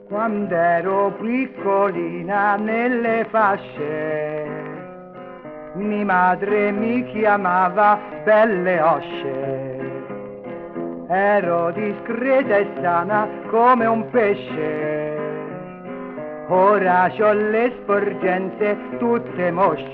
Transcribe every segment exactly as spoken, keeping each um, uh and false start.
Quando ero piccolina nelle fasce, mia madre mi chiamava belle osce. Ero discreta e sana come un pesce, ora c'ho le sporgenze tutte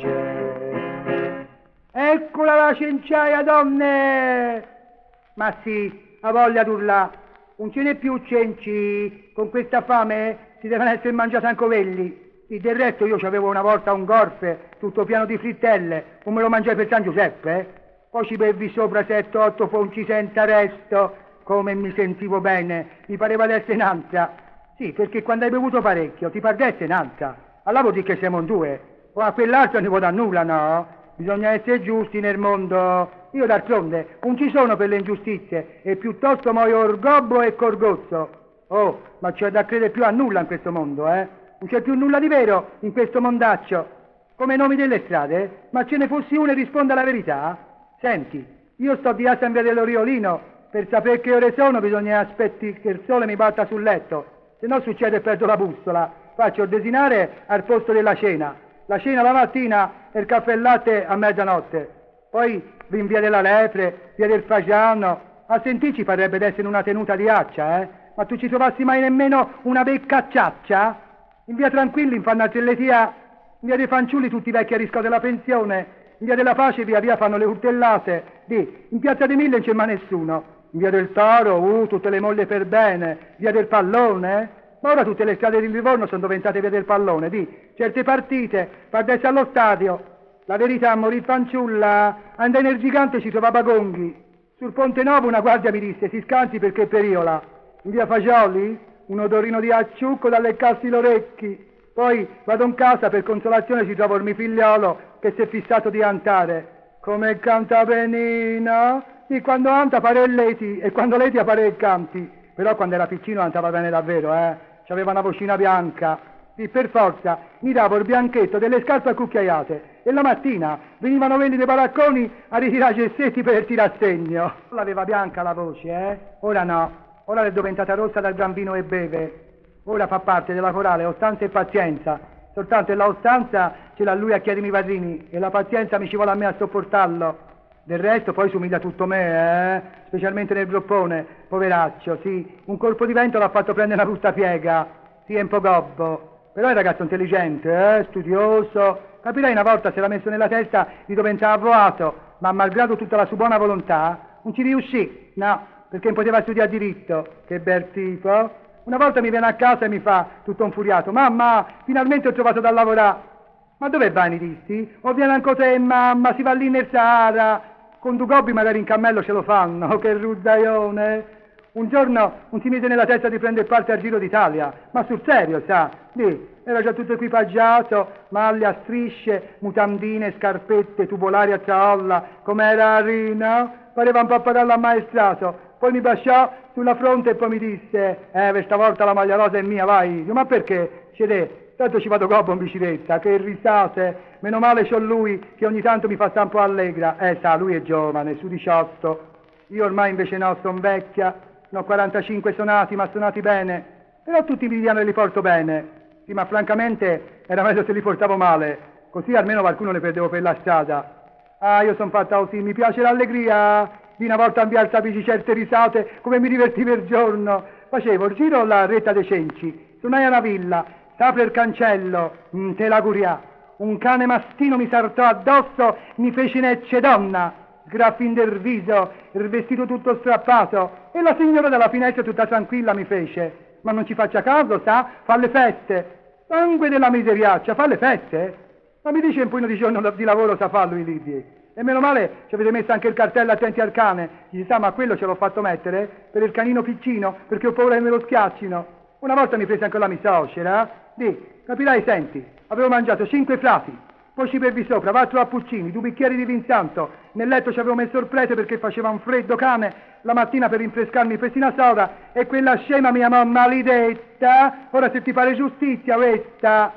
mosce. Eccola la cenciaia, donne! Ma sì, ha voglia d'urlà, non ce n'è più cenci, con questa fame si devono essere mangiati anche quelli. Sì, del resto io c'avevo una volta un golfe tutto pieno di frittelle, come lo mangiai per San Giuseppe, eh? Poi ci bevi sopra sette otto ponci senza resto, come mi sentivo bene, mi pareva di essere un'altra. Sì, perché quando hai bevuto parecchio ti pare di essere un'altra. Allora vuol dire che siamo in due, o a quell'altro non ne può dar nulla, no? Bisogna essere giusti nel mondo. Io d'altronde non ci sono per le ingiustizie e piuttosto muoio orgobbo e corgozzo. Oh, ma c'è da credere più a nulla in questo mondo, eh? Non c'è più nulla di vero in questo mondaccio. Come i nomi delle strade, ma ce ne fossi uno e risponda la verità? Senti, io sto di assa in via dell'Oriolino, per sapere che ore sono bisogna aspetti che il sole mi batta sul letto, se no succede e perdo la bussola. Faccio il desinare al posto della cena, la cena la mattina e il caffè e latte a mezzanotte. Poi in via della Lepre, via del Fagiano, a sentirci parrebbe d'essere una tenuta di accia, eh? Ma tu ci trovassi mai nemmeno una becca ciaccia? In via Tranquilli in fanno atletia, in via dei Fanciulli tutti i vecchi a risco della pensione, in via della Pace via via fanno le urtellate, di, in piazza dei Mille non c'è mai nessuno, in via del Toro, uh, tutte le mogli per bene, via del Pallone, ma ora tutte le strade di Livorno sono diventate via del Pallone, di, certe partite, pardesse allo stadio, la verità morì fanciulla, andai nel Gigante ci trovava Gonghi, sul Ponte Novo una guardia mi disse, si scansi perché periola, in via Fagioli un odorino di acciucco da leccarsi gli orecchi, poi vado in casa per consolazione ci trovo il mio figliolo che si è fissato di cantare, come canta benino, e quando canta pare il leti e quando leti appare il canti, però quando era piccino cantava bene davvero, eh, c'aveva una vocina bianca, e per forza mi davo il bianchetto delle scarpe accucchiaiate e la mattina venivano quelli dei baracconi a ritirare i gessetti per il tirassegno. L'aveva bianca la voce, eh, ora no. Ora è diventata rossa dal gran vino e beve. Ora fa parte della corale Ostanza e Pazienza. Soltanto la Ostanza ce l'ha lui a chiedermi i padrini e la Pazienza mi ci vuole a me a sopportarlo. Del resto poi si umiglia tutto me, eh? Specialmente nel groppone, poveraccio, sì. Un colpo di vento l'ha fatto prendere una brutta piega. Sì, è un po' gobbo. Però è un ragazzo intelligente, eh? Studioso. Capirai una volta se l'ha messo nella testa di diventare avvocato, ma malgrado tutta la sua buona volontà non ci riuscì, no. Perché non poteva studiare diritto, che bel tipo. Una volta mi viene a casa e mi fa, tutto infuriato, mamma, finalmente ho trovato da lavorare. Ma dove vai, mi dissi? O viene anche te, mamma, si va lì nel Sahara. Con due gobbi magari in cammello ce lo fanno, che ruzzaione. Un giorno non si mise nella testa di prendere parte al Giro d'Italia, ma sul serio, sa, lì, era già tutto equipaggiato, maglie a strisce, mutandine, scarpette, tubolari a traolla, com'era Rino, pareva un pappagallo ammaestrato. Poi mi baciò sulla fronte e poi mi disse, eh, questa volta la maglia rosa è mia, vai. Io, ma perché? Cede, tanto ci vado gobbo in bicicletta, che risate, meno male c'ho lui che ogni tanto mi fa sta un po' allegra. Eh, sa, lui è giovane, su diciotto. Io ormai invece no, son vecchia, ne ho quarantacinque sonati, ma sonati bene. Però tutti mi dicono che li porto bene. Sì, ma francamente era meglio se li portavo male, così almeno qualcuno ne perdevo per la strada. Ah, io son fatta così, mi piace l'allegria. Di una volta mi alzavi certe risate, come mi divertivo il giorno. Facevo il giro alla retta dei cenci, suonai a una villa, s'apre il cancello, mm, te l'augurià. Un cane mastino mi saltò addosso, mi fece necce donna, sgraffin del viso, il vestito tutto strappato, e la signora dalla finestra tutta tranquilla mi fece, ma non ci faccia caso, sa, fa le feste. Sangue della miseriaccia, fa le feste? Ma mi dice un po' di giorno di lavoro sa farlo i libri. E meno male ci avete messo anche il cartello attenti al cane. Dice, sa, ma quello ce l'ho fatto mettere per il canino piccino, perché ho paura che me lo schiaccino. Una volta mi prese anche la mia suocera, di, capirai, senti, avevo mangiato cinque frasi, poi ci bevi sopra, quattro appuccini, due bicchieri di vin santo, nel letto ci avevo messo il prete perché faceva un freddo cane, la mattina per rinfrescarmi pesina soda, e quella scema mi chiamò maledetta, ora se ti pare giustizia questa.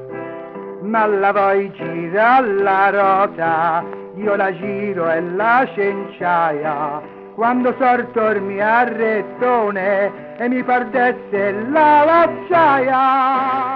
Ma la vuoi girare la rota, io la giro e la cenciaia, quando sorto il mio arrettone e mi perdesse la vecchiaia.